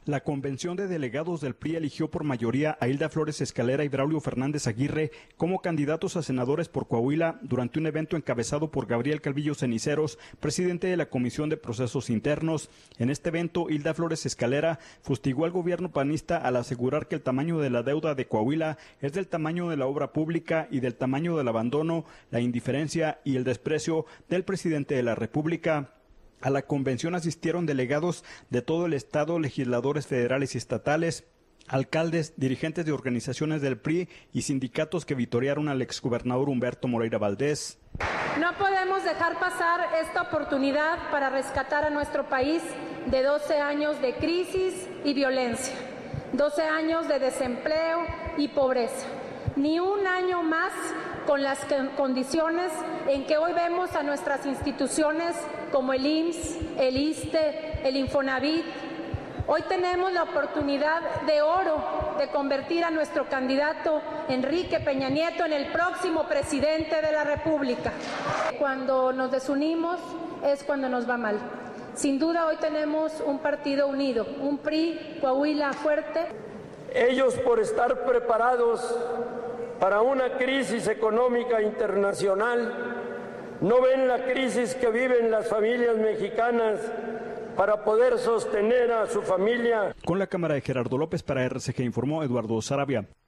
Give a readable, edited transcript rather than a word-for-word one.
La convención de delegados del PRI eligió por mayoría a Hilda Flores Escalera y Braulio Fernández Aguirre como candidatos a senadores por Coahuila durante un evento encabezado por Gabriel Calvillo Ceniceros, presidente de la Comisión de Procesos Internos. En este evento, Hilda Flores Escalera fustigó al gobierno panista al asegurar que el tamaño de la deuda de Coahuila es del tamaño de la obra pública y del tamaño del abandono, la indiferencia y el desprecio del presidente de la República. A la convención asistieron delegados de todo el estado, legisladores federales y estatales, alcaldes, dirigentes de organizaciones del PRI y sindicatos que vitorearon al exgobernador Humberto Moreira Valdés. No podemos dejar pasar esta oportunidad para rescatar a nuestro país de 12 años de crisis y violencia, 12 años de desempleo y pobreza. Ni un año más con las condiciones en que hoy vemos a nuestras instituciones como el IMSS, el ISSSTE, el Infonavit. Hoy tenemos la oportunidad de oro de convertir a nuestro candidato Enrique Peña Nieto en el próximo presidente de la República. Cuando nos desunimos es cuando nos va mal. Sin duda hoy tenemos un partido unido, un PRI Coahuila fuerte. Ellos, por estar preparados para una crisis económica internacional, no ven la crisis que viven las familias mexicanas para poder sostener a su familia. Con la cámara de Gerardo López para RCG informó Eduardo Sarabia.